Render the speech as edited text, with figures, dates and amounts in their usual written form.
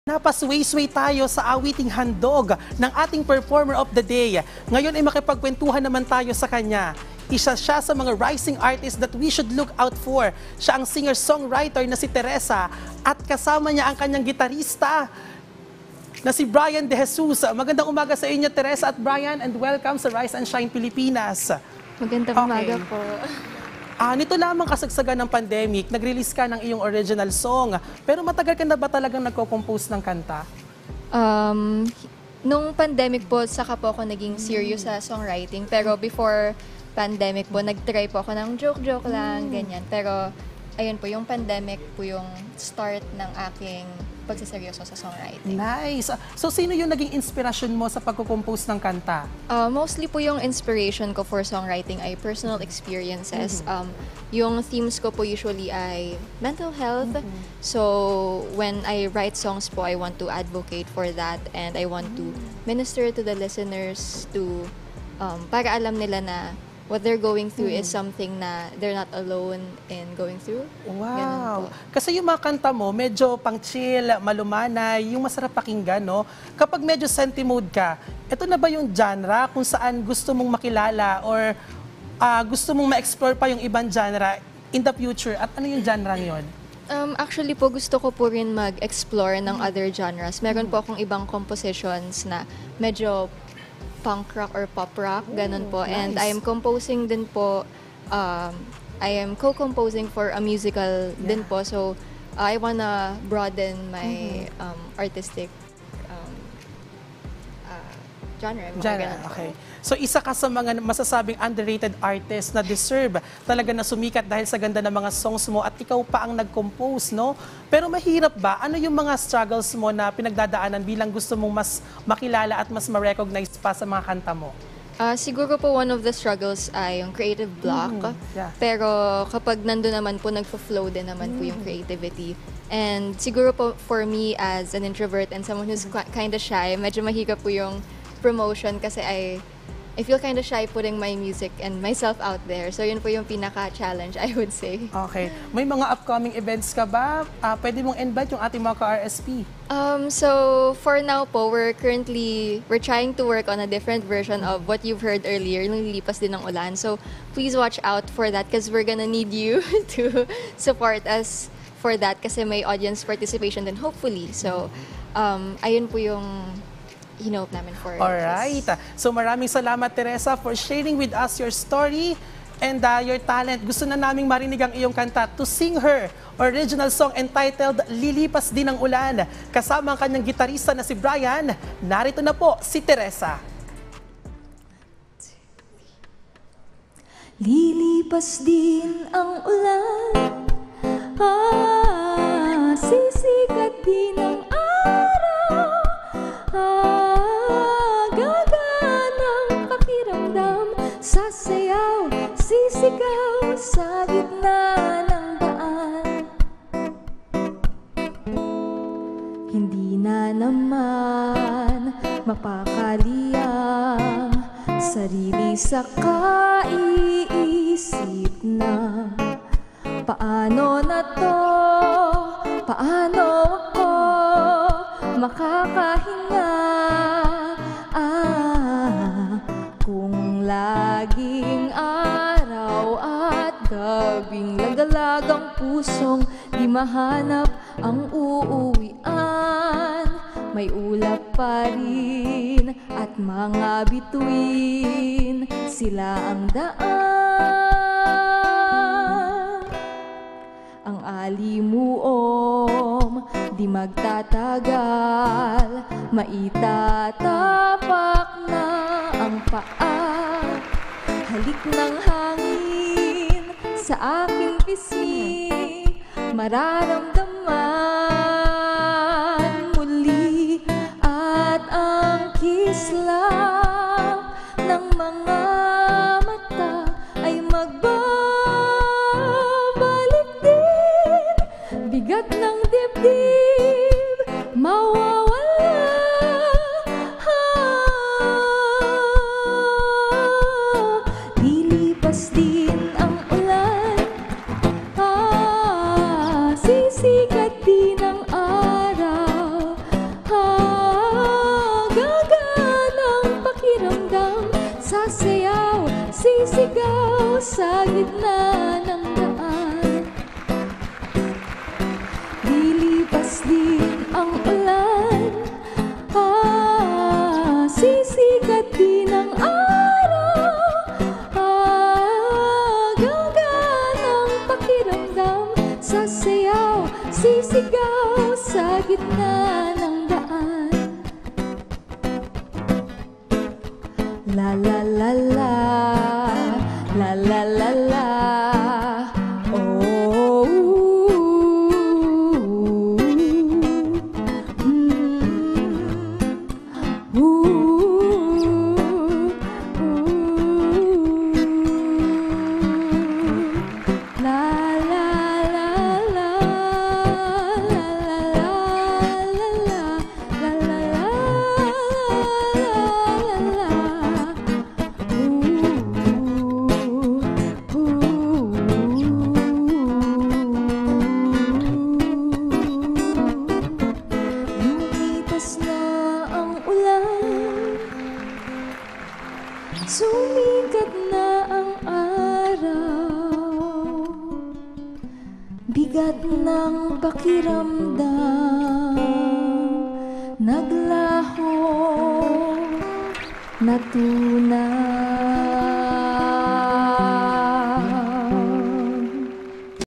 Napasway-sway tayo sa awiting handog ng ating performer of the day. Ngayon ay makipagkwentuhan naman tayo sa kanya. Isa siya sa mga rising artists that we should look out for. Siya ang singer-songwriter na si Teresa at kasama niya ang kanyang gitarista na si Brian De Jesus. Magandang umaga sa inyo, Teresa at Brian, and welcome sa Rise and Shine Pilipinas. Magandang umaga po. Nito lamang kasagsagan ng pandemic, nag-release ka ng iyong original song. Pero matagal ka na ba talagang nagko-compose ng kanta? Nung pandemic po, saka po ako naging serious sa songwriting. Pero before pandemic po, nag-try po ako ng joke-joke lang, ganyan. Pero ayun po, yung pandemic po yung start ng aking pagsaseryoso sa songwriting. Nice! So, sino yung naging inspirasyon mo sa pagko-compose ng kanta? Mostly po yung inspiration ko for songwriting ay personal experiences. Yung themes ko po usually ay mental health. So, when I write songs po, I want to advocate for that and I want to minister to the listeners to para alam nila na what they're going through is something na they're not alone in going through. Wow! Kasi yung mga kanta mo, medyo pang-chill, malumanay, yung masarap pakinggan, no? Kapag medyo senti mode ka, ito na ba yung genre kung saan gusto mong makilala or gusto mong ma-explore pa yung ibang genre in the future? At ano yung genre yun? Actually po, gusto ko po rin mag-explore ng other genres. Meron po akong ibang compositions na medyo punk rock or pop rock, ganun po. Nice. And I am composing din po, I am co-composing for a musical din po. So, I wanna broaden my artistic genre. Ganun po. Okay. So, isa ka sa mga masasabing underrated artist na deserve talaga na sumikat dahil sa ganda ng mga songs mo at ikaw pa ang nag-compose, no? Pero mahirap ba? Ano yung mga struggles mo na pinagdadaanan bilang gusto mong mas makilala at mas ma-recognize pa sa mga kanta mo? Siguro po one of the struggles ay yung creative block. Pero kapag nandun naman po, nagpo-flow din naman po yung creativity. And siguro po for me as an introvert and someone who's kind of shy, medyo mahirap po yung promotion kasi I feel kind of shy putting my music and myself out there. So yun po yung pinaka-challenge, I would say. Okay. May mga upcoming events ka ba? Pwede mong invite yung ating mga ka-RSP? So for now po, we're trying to work on a different version of what you've heard earlier, yung Lilipas Din ng Ulan. So please watch out for that because we're gonna need you to support us for that kasi may audience participation din hopefully. So ayun po yung hinope namin for Alright. So maraming salamat, Teresa, for sharing with us your story and your talent. Gusto na naming marinig ang iyong kanta to sing her original song entitled Lilipas Din ang Ulan. Kasama ang kanyang gitarista na si Brian. Narito na po si Teresa. Lilipas din ang ulan, sisikat din ang araw, gaganang pakiramdam, sasayaw, sisigaw sa gitna ng daan. Hindi na naman mapakali ang sarili sa kaiisip na paano na to, paano ako makakahinga, kung laging araw at gabing lagalag ang pusong di mahanap ang uuwian. May ulap pa rin at mga bituin, sila ang daan. Ang alimuom di magtatagal, maitatapak na ang paa. Halik ng hangin sa aking pisngi, mararamdaman muli at ang kislap ng mga mata ay magbabalik din. Bigat ng dibdib mawawala, lilipas din ang ulan, sisikat din sa gitna ng daan. Lilipas din ang ulan, sisikat din ang araw. Gagaan ang pakiramdam, sasayaw, sisigaw sa gitna ng daan. La la la la, la la la la, oh, la la la la, la la la la, lumipas na ang ulan, sumikat na ang araw, bigat ng pakiramdam, naglaho, natunaw.